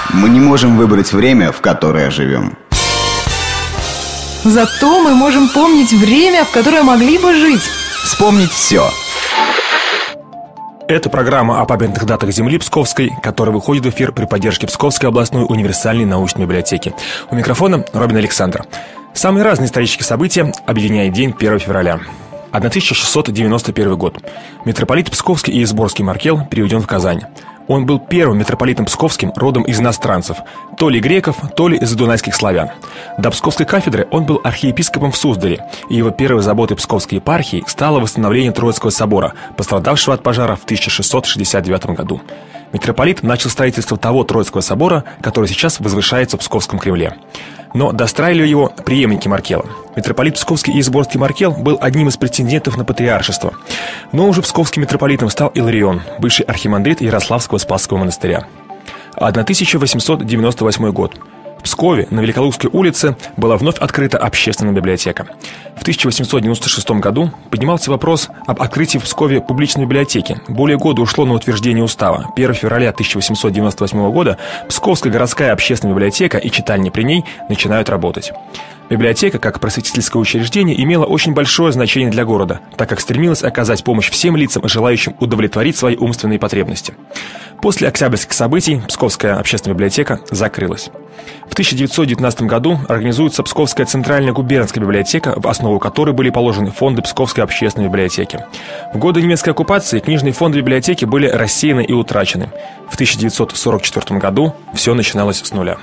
Мы не можем выбрать время, в которое живем. Зато мы можем помнить время, в которое могли бы жить. Вспомнить все. Это программа о памятных датах земли Псковской, которая выходит в эфир при поддержке Псковской областной универсальной научной библиотеки. У микрофона Робин Александр. Самые разные исторические события объединяет день 1 февраля. 1691 год. Митрополит Псковский и Изборский Маркел переведен в Казань. Он был первым митрополитом Псковским родом из иностранцев, то ли греков, то ли из дунайских славян. До Псковской кафедры он был архиепископом в Суздале, и его первой заботой Псковской епархии стало восстановление Троицкого собора, пострадавшего от пожара в 1669 году. Митрополит начал строительство того Троицкого собора, который сейчас возвышается в Псковском Кремле. Но достраивали его преемники Маркела. Митрополит Псковский и Изборский Маркел был одним из претендентов на патриаршество. Но уже псковским митрополитом стал Иларион, бывший архимандрит Ярославского Спасского монастыря. 1898 год. В Пскове на Великолукской улице была вновь открыта общественная библиотека. В 1896 году поднимался вопрос об открытии в Пскове публичной библиотеки. Более года ушло на утверждение устава. 1 февраля 1898 года Псковская городская общественная библиотека и читальни при ней начинают работать. Библиотека, как просветительское учреждение, имела очень большое значение для города, так как стремилась оказать помощь всем лицам, желающим удовлетворить свои умственные потребности. После октябрьских событий Псковская общественная библиотека закрылась. В 1919 году организуется Псковская центральная губернская библиотека, в основу которой были положены фонды Псковской общественной библиотеки. В годы немецкой оккупации книжные фонды библиотеки были рассеяны и утрачены. В 1944 году все начиналось с нуля.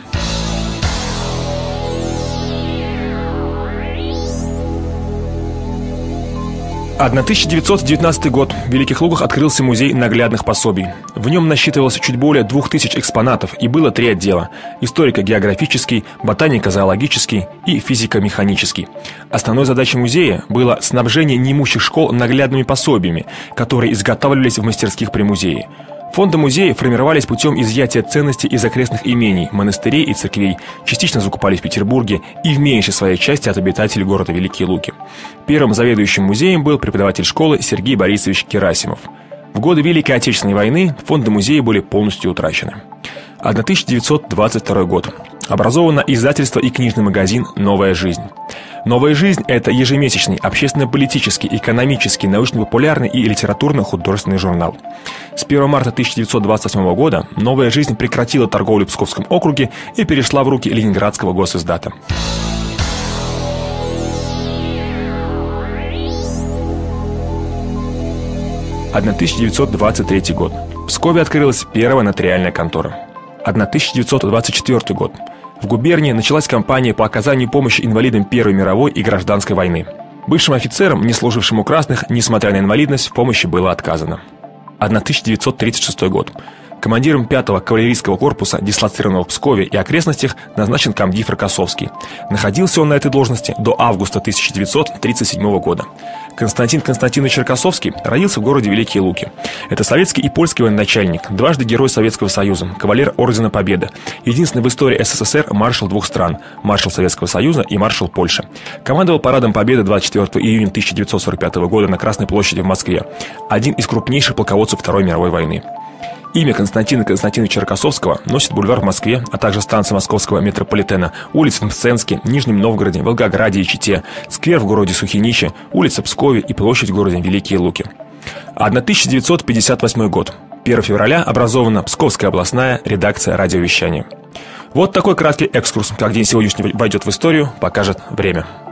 1919 год. В Великих Лугах открылся музей наглядных пособий. В нем насчитывалось чуть более 2000 экспонатов и было 3 отдела: историко-географический, ботанико-зоологический и физико-механический. Основной задачей музея было снабжение неимущих школ наглядными пособиями, которые изготавливались в мастерских при музее. Фонды музея формировались путем изъятия ценностей из окрестных имений, монастырей и церквей, частично закупались в Петербурге и в меньшей своей части от обитателей города Великие Луки. Первым заведующим музеем был преподаватель школы Сергей Борисович Герасимов. В годы Великой Отечественной войны фонды музея были полностью утрачены. 1922 год. Образовано издательство и книжный магазин «Новая жизнь». «Новая жизнь» — это ежемесячный общественно-политический, экономический, научно-популярный и литературно-художественный журнал. С 1 марта 1928 года «Новая жизнь» прекратила торговлю в Псковском округе и перешла в руки Ленинградского госиздата. – 1923 год. В Пскове открылась первая нотариальная контора. 1924 год. В губернии началась кампания по оказанию помощи инвалидам Первой мировой и Гражданской войны. Бывшим офицерам, не служившим у красных, несмотря на инвалидность, в помощи было отказано. 1936 год. Командиром 5-го кавалерийского корпуса, дислоцированного в Пскове и окрестностях, назначен комдив Рокоссовский. Находился он на этой должности до августа 1937 года. Константин Константинович Рокоссовский родился в городе Великие Луки. Это советский и польский военачальник, дважды Герой Советского Союза, кавалер Ордена Победы, единственный в истории СССР маршал 2 стран, маршал Советского Союза и маршал Польши. Командовал парадом Победы 24 июня 1945 года на Красной площади в Москве. Один из крупнейших полководцев Второй мировой войны. Имя Константина Константиновича Рокоссовского носит бульвар в Москве, а также станция московского метрополитена, улицы в Мценске, Нижнем Новгороде, Волгограде и Чите, сквер в городе Сухиничи, улица в Пскове и площадь в городе Великие Луки. 1958 год. 1 февраля образована Псковская областная редакция радиовещания. Вот такой краткий экскурс. Как день сегодняшний войдет в историю, покажет время.